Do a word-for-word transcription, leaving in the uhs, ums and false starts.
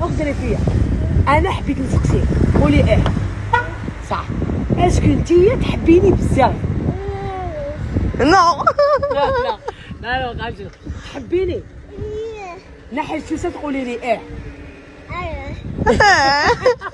ديري فيا انا حبيت نسقسيك قولي اه صح. اسكو نتيا تحبيني بزاف؟ نو لا لا لا لا غادي تحبيني نحي الشوسه تقولي لي اه. ايوه